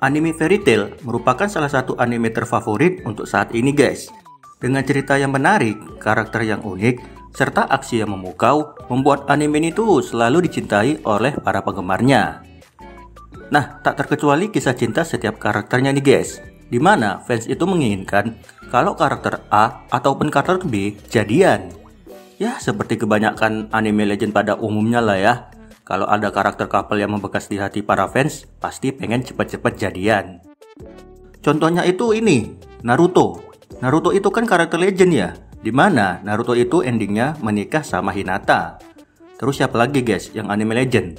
Anime Fairy Tail merupakan salah satu anime terfavorit untuk saat ini guys. Dengan cerita yang menarik, karakter yang unik, serta aksi yang memukau, membuat anime ini tuh selalu dicintai oleh para penggemarnya. Nah, tak terkecuali kisah cinta setiap karakternya nih guys, dimana fans itu menginginkan kalau karakter A ataupun karakter B jadian. Ya, seperti kebanyakan anime legend pada umumnya lah ya. Kalau ada karakter couple yang membekas di hati para fans, pasti pengen cepet-cepet jadian. Contohnya itu ini, Naruto. Naruto itu kan karakter legend ya, dimana Naruto itu endingnya menikah sama Hinata. Terus siapa lagi guys yang anime legend?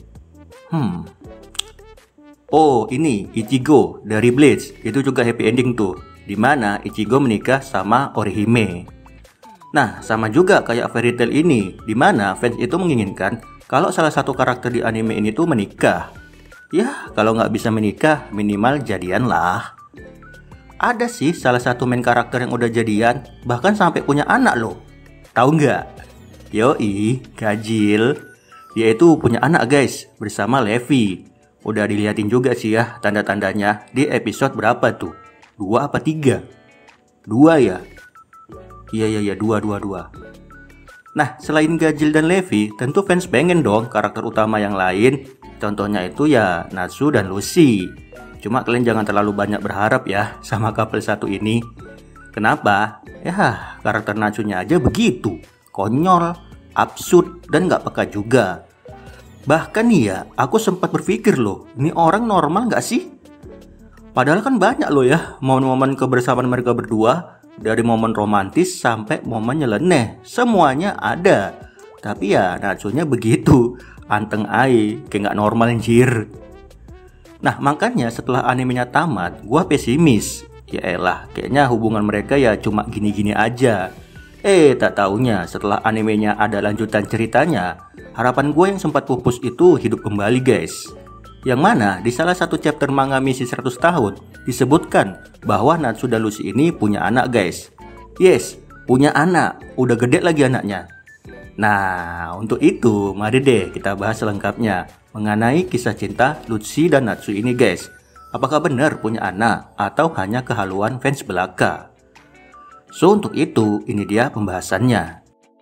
Oh ini, Ichigo dari Bleach. Itu juga happy ending tuh, dimana Ichigo menikah sama Orihime. Nah, sama juga kayak Fairy Tail ini, dimana fans itu menginginkan kalau salah satu karakter di anime ini tuh menikah. Ya, kalau nggak bisa menikah, minimal jadian lah. Ada sih salah satu main karakter yang udah jadian, bahkan sampai punya anak loh. Tahu nggak? Yoi, Gajil. Dia itu punya anak guys, bersama Levi. Udah dilihatin juga sih ya tanda-tandanya di episode berapa tuh? 2 apa 3? 2 ya? Iya, 2. Nah, selain Gajil dan Levi, tentu fans pengen dong karakter utama yang lain. Contohnya itu ya Natsu dan Lucy. Cuma kalian jangan terlalu banyak berharap ya sama couple satu ini. Kenapa? Ya, karakter Natsunya aja begitu. Konyol, absurd, dan gak peka juga. Bahkan nih ya, aku sempat berpikir loh, ini orang normal gak sih? Padahal kan banyak loh ya momen-momen kebersamaan mereka berdua. Dari momen romantis sampai momen nyeleneh, semuanya ada. Tapi ya Natsunya begitu, anteng aja, kayak gak normal anjir. Nah makanya setelah animenya tamat, gua pesimis. Ya elah, kayaknya hubungan mereka ya cuma gini-gini aja. Tak taunya setelah animenya ada lanjutan ceritanya, harapan gue yang sempat pupus itu hidup kembali guys. Yang mana di salah satu chapter manga misi 100 tahun disebutkan bahwa Natsu dan Lucy ini punya anak guys. Yes, punya anak, udah gede lagi anaknya. Nah, untuk itu mari deh kita bahas selengkapnya mengenai kisah cinta Lucy dan Natsu ini guys. Apakah benar punya anak atau hanya kehaluan fans belaka? So untuk itu ini dia pembahasannya.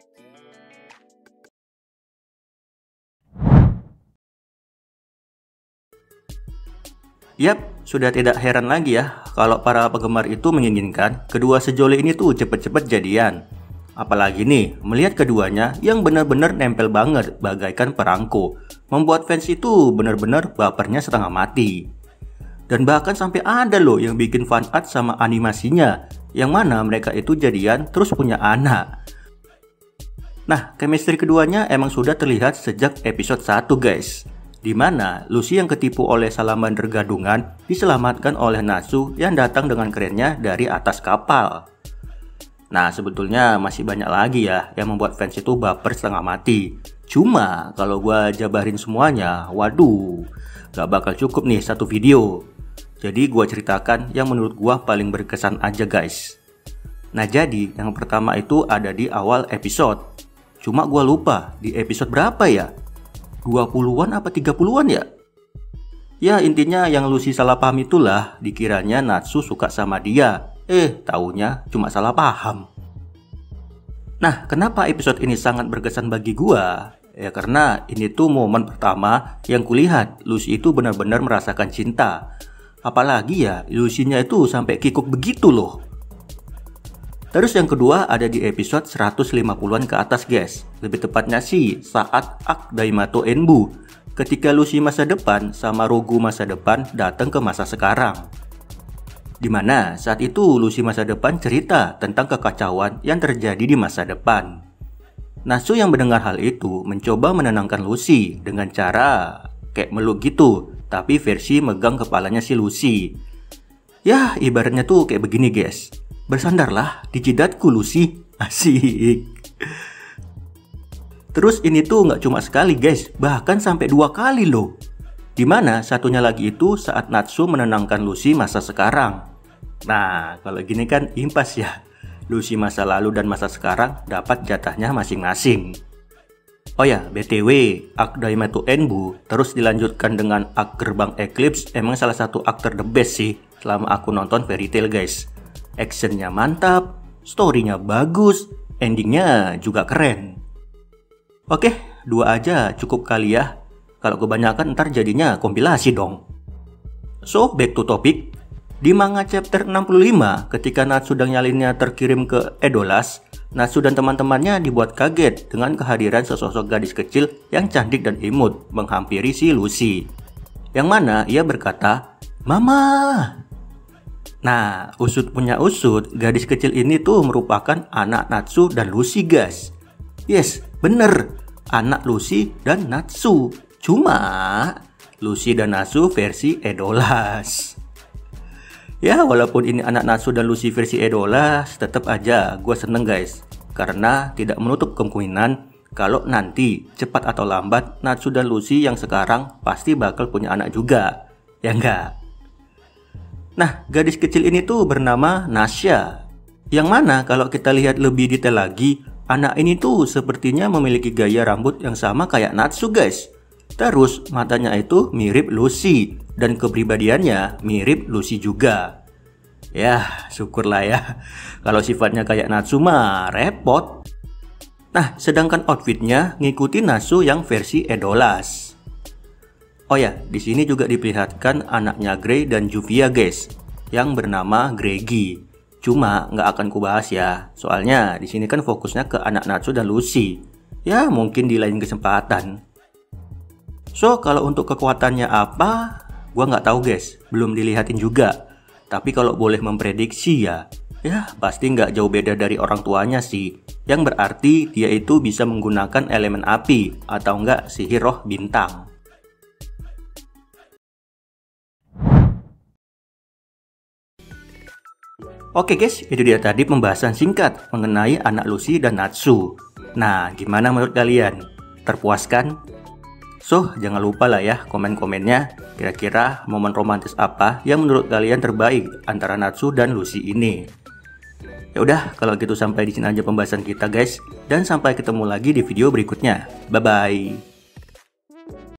Yap, sudah tidak heran lagi ya kalau para penggemar itu menginginkan kedua sejoli ini tuh cepet-cepet jadian. Apalagi nih, melihat keduanya yang benar-benar nempel banget bagaikan perangko, membuat fans itu benar-benar bapernya setengah mati. Dan bahkan sampai ada loh yang bikin fan art sama animasinya, yang mana mereka itu jadian terus punya anak. Nah, chemistry keduanya emang sudah terlihat sejak episode 1 guys. Di mana Lucy yang ketipu oleh salamander gadungan diselamatkan oleh Natsu yang datang dengan kerennya dari atas kapal. Nah sebetulnya masih banyak lagi ya yang membuat fans itu baper setengah mati. Cuma kalau gua jabarin semuanya, waduh, gak bakal cukup nih satu video. Jadi gua ceritakan yang menurut gua paling berkesan aja guys. Nah jadi yang pertama itu ada di awal episode. Cuma gua lupa di episode berapa ya? 20-an apa 30-an ya? Ya intinya yang Lucy salah paham itulah, dikiranya Natsu suka sama dia. Taunya cuma salah paham. Nah kenapa episode ini sangat berkesan bagi gua? Ya karena ini tuh momen pertama yang kulihat Lucy itu benar-benar merasakan cinta. Apalagi ya Lucy-nya itu sampai kikuk begitu loh. Terus yang kedua ada di episode 150-an ke atas guys. Lebih tepatnya sih saat Ak Daimato Enbu, ketika Lucy masa depan sama Rogu masa depan datang ke masa sekarang. Dimana saat itu Lucy masa depan cerita tentang kekacauan yang terjadi di masa depan. Natsu yang mendengar hal itu mencoba menenangkan Lucy dengan cara kayak meluk gitu, tapi versi megang kepalanya si Lucy. Ya ibaratnya tuh kayak begini guys. Bersandarlah di jidatku Lucy. Asik. Terus ini tuh nggak cuma sekali guys, bahkan sampai 2 kali loh. Dimana satunya lagi itu saat Natsu menenangkan Lucy masa sekarang. Nah kalau gini kan impas ya. Lucy masa lalu dan masa sekarang dapat jatahnya masing-masing. Oh ya, BTW, arc Daimato Enbu terus dilanjutkan dengan arc Gerbang Eclipse emang salah satu arc ter the best sih selama aku nonton Fairy Tail guys. Actionnya mantap, storynya bagus, endingnya juga keren. Oke, 2 aja cukup kali ya. Kalau kebanyakan ntar jadinya kompilasi dong. So, back to topic. Di manga chapter 65, ketika Natsu dan nyalinnya terkirim ke Edolas, Natsu dan teman-temannya dibuat kaget dengan kehadiran sesosok gadis kecil yang cantik dan imut menghampiri si Lucy. Yang mana ia berkata, "Mama!" Nah, usut punya usut, gadis kecil ini tuh merupakan anak Natsu dan Lucy guys. Yes, bener, anak Lucy dan Natsu. Cuma, Lucy dan Natsu versi Edolas. Ya, walaupun ini anak Natsu dan Lucy versi Edolas, tetap aja gue seneng guys. Karena tidak menutup kemungkinan kalau nanti cepat atau lambat Natsu dan Lucy yang sekarang pasti bakal punya anak juga. Ya enggak? Nah, gadis kecil ini tuh bernama Nasha. Yang mana kalau kita lihat lebih detail lagi, anak ini tuh sepertinya memiliki gaya rambut yang sama kayak Natsu guys. Terus matanya itu mirip Lucy dan kepribadiannya mirip Lucy juga. Ya, syukurlah ya. Kalau sifatnya kayak Natsu mah repot. Nah, sedangkan outfitnya ngikutin Natsu yang versi Edolas. Oh ya, di sini juga diperlihatkan anaknya Grey dan Juvia guys, yang bernama Gregi. Cuma nggak akan kubahas ya, soalnya di sini kan fokusnya ke anak Natsu dan Lucy. Ya, mungkin di lain kesempatan. So, kalau untuk kekuatannya apa, gua nggak tahu guys, belum dilihatin juga. Tapi kalau boleh memprediksi ya pasti nggak jauh beda dari orang tuanya sih. Yang berarti dia itu bisa menggunakan elemen api atau enggak sihir roh bintang. Oke guys, itu dia tadi pembahasan singkat mengenai anak Lucy dan Natsu. Nah, gimana menurut kalian? Terpuaskan? So, jangan lupa lah ya komen-komennya. Kira-kira momen romantis apa yang menurut kalian terbaik antara Natsu dan Lucy ini? Ya udah, kalau gitu sampai di sini aja pembahasan kita guys. Dan sampai ketemu lagi di video berikutnya. Bye-bye.